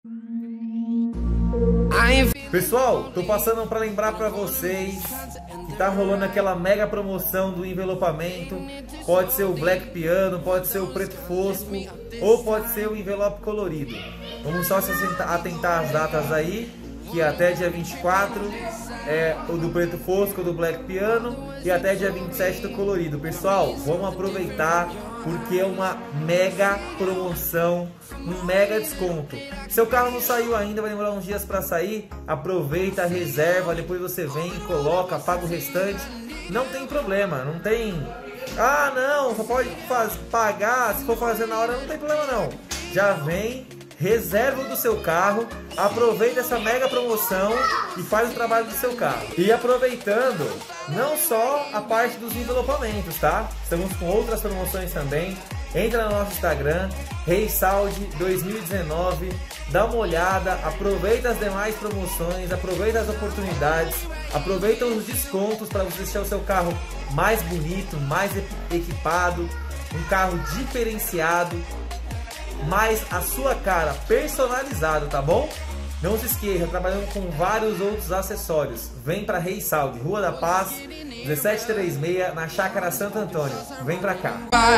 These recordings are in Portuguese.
Pessoal, tô passando para lembrar para vocês que tá rolando aquela mega promoção do envelopamento. Pode ser o Black Piano, pode ser o Preto Fosco ou pode ser o envelope colorido. Vamos só se atentar às datas aí, que até dia 24 é o do Preto Fosco, do Black Piano, e até dia 27 do colorido. Pessoal, vamos aproveitar porque é uma mega promoção, um mega desconto. Seu carro não saiu ainda, vai demorar uns dias para sair, aproveita, reserva, depois você vem, coloca, paga o restante. Não tem problema, não tem... Ah, não, só pode pagar, se for fazer na hora não tem problema não. Já vem, reserva o do seu carro, aproveita essa mega promoção e faz o trabalho do seu carro. E aproveitando, não só a parte dos envelopamentos, tá? Estamos com outras promoções também. Entra no nosso Instagram, ReiSaud 2019, dá uma olhada, aproveita as demais promoções, aproveita as oportunidades, aproveita os descontos para você deixar o seu carro mais bonito, mais equipado, um carro diferenciado, mais a sua cara personalizado, tá bom? Não se esqueça, trabalhando com vários outros acessórios. Vem para ReiSaud, Rua da Paz, 1736, na Chácara Santo Antônio. Vem pra cá.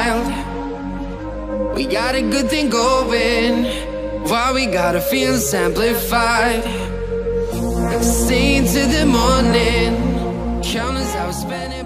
We got a good thing going, while we gotta feel amplified. Stay into the morning, count us out spending.